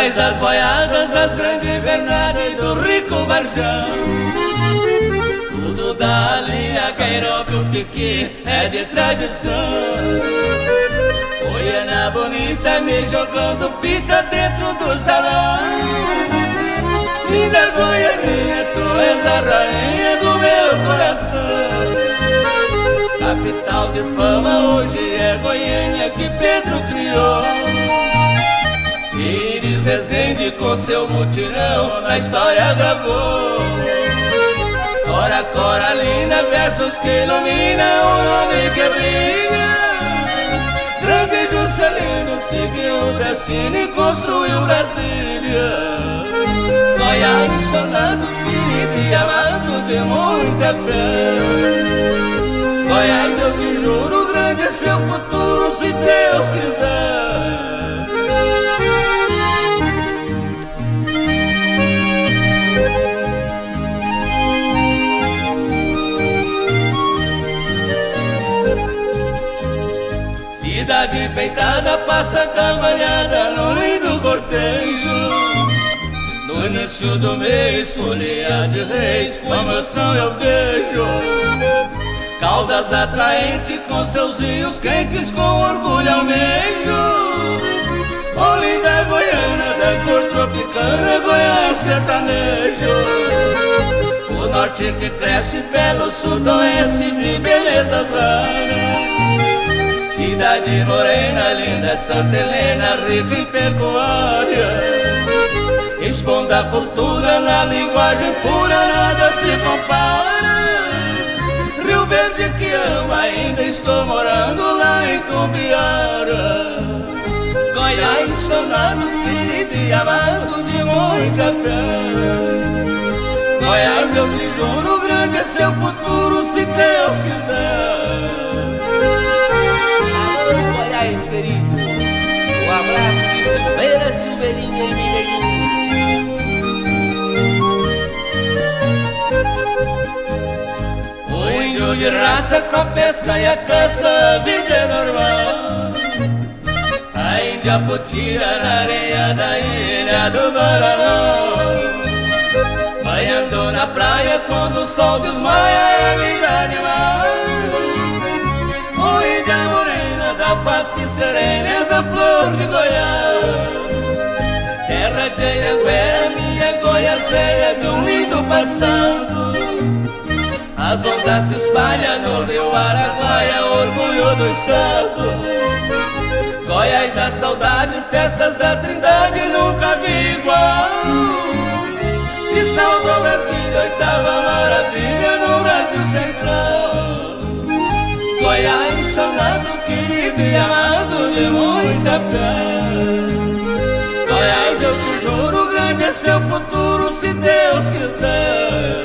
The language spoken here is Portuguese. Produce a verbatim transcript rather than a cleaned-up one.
Goiás das boiadas, das grandes invernades e do rico Varjão. Tudo dali a Queiroque, o piqui é de tradição. Goiana bonita me jogando fita dentro do salão. Linda Goianinha, tu és a rainha do meu coração. Capital de fama hoje é Goiânia que Pedro criou. Iris Rezende com seu mutirão na história gravou. Cora Coralina, versos que iluminam o nome que brilha. Grande Juscelino seguiu o destino e construiu Brasília. Goiás sonado, querido e amado de muita fé. Goiás, eu te juro, grande é seu futuro, se Deus quiser. Cidade enfeitada, passa caminhada no lindo cortejo. No início do mês, folia de reis, com emoção eu vejo. Caldas atraentes com seus rios quentes, com orgulho almejo. Oh, linda Goiânia, da cor tropicana, Goiás sertanejo. O norte que cresce belo, sudoeste de beleza rara. Cidade morena, linda Santa Helena, rica em pecuária. Expondo a cultura na linguagem pura, nada se compara. Rio Verde que amo, ainda estou morando lá em Tumbiara. Goiás sonado, querido e amado de muita fé. Goiás, eu te juro, grande é seu futuro, se Deus quiser. Alô, Goiás querido, um abraço de Silveira, Silveirinha e Mineirinho. O índio de raça com a pesca e a caça, a vida é normal. A índia putira na areia da ilha do Maranhão. Banhando na praia quando o sol desmaia, é linda demais. O índia morena da face serena, da flor de Goiás. Terra de Anhanguera, minha Goiaséia, de um lindo passado. As ondas se espalham no rio Araguaia, orgulho do estado. Goiás da saudade, festas da Trindade, nunca vi igual. De Salto ao Brasil, oitava maravilha no Brasil Central. Goiás sonado, querido e amado de muita fé. Goiás, eu te juro, grande é seu futuro, se Deus quiser.